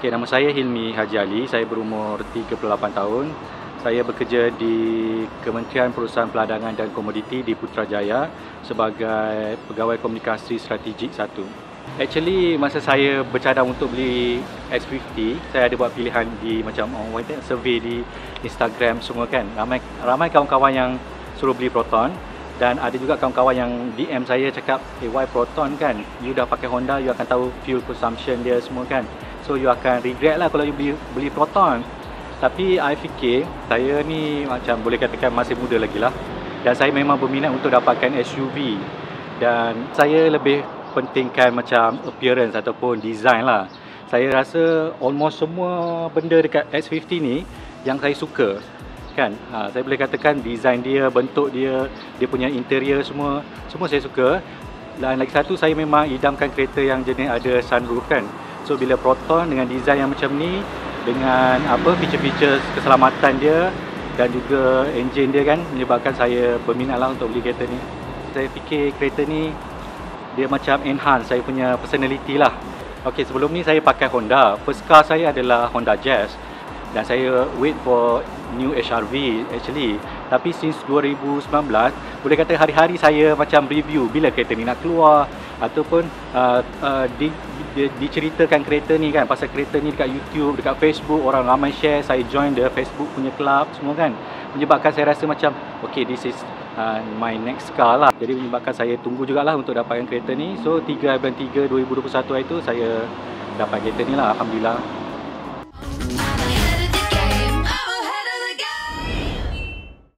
Okey, nama saya Hilmi Haji Ali. Saya berumur 38 tahun. Saya bekerja di Kementerian Perusahaan Peladangan dan Komoditi di Putrajaya sebagai pegawai komunikasi strategik 1. Actually, masa saya bercadang untuk beli X50, saya ada buat pilihan di macam survey di Instagram semua kan. Ramai kawan-kawan yang suruh beli Proton, dan ada juga kawan-kawan yang DM saya cakap, why Proton kan? You dah pakai Honda, you akan tahu fuel consumption dia semua kan. So you akan regret lah kalau you beli Proton. Tapi I fikir saya ni macam boleh katakan masih muda lagi lah, dan saya memang berminat untuk dapatkan SUV, dan saya lebih pentingkan macam appearance ataupun design lah. Saya rasa almost semua benda dekat X50 ni yang saya suka kan. Saya boleh katakan design dia, bentuk dia, dia punya interior semua saya suka. Dan lagi satu, saya memang idamkan kereta yang jenis ada sunroof kan. So bila Proton dengan design yang macam ni, dengan feature-feature keselamatan dia dan juga enjin dia kan, menyebabkan saya berminat lah untuk beli kereta ni. Saya fikir kereta ni dia macam enhance saya punya personality lah. Okey, sebelum ni saya pakai Honda. First car saya adalah Honda Jazz, dan saya wait for new HRV actually. Tapi since 2019, boleh kata hari-hari saya macam review bila kereta ni nak keluar, ataupun diceritakan kereta ni kan, pasal kereta ni dekat YouTube, dekat Facebook, orang ramai share. Saya join the Facebook punya club semua kan, menyebabkan saya rasa macam okay, this is my next car lah. Jadi menyebabkan saya tunggu jugalah untuk dapatkan kereta ni. So 3 bulan 3 2021 itu saya dapat kereta ni lah, Alhamdulillah.